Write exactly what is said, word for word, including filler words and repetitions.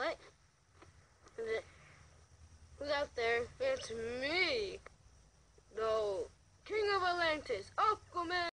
I... Who's out there? It's me! The King of Atlantis, Aquaman!